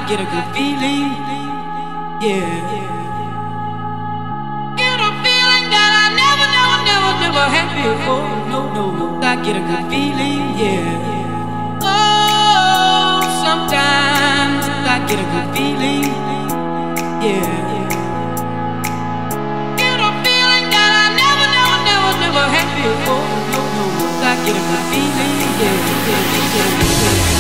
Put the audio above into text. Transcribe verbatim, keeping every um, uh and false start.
get a good feeling, yeah. Get a feeling that I never, never, never, never had before. No, no, no, I get a good feeling, yeah. Oh, sometimes I get a good feeling, yeah. Get a feeling that I never, never, never, never had before. No, no, no, I get a good feeling, yeah, yeah, yeah, yeah.